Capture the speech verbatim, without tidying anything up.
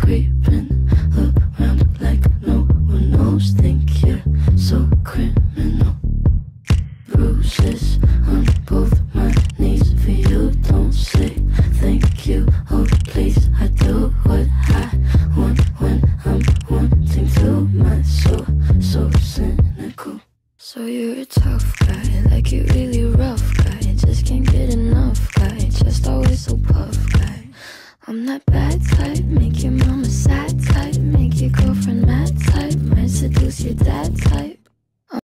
creeping around like no one knows. Think you're so criminal. Bruises on both my knees for you. Don't say thank you, oh please. I do what I want when I'm wanting to. My soul so cynical. So you're a tough guy, like you really rough guy. Just can't get enough guy, just always so puff guy. I'm not bad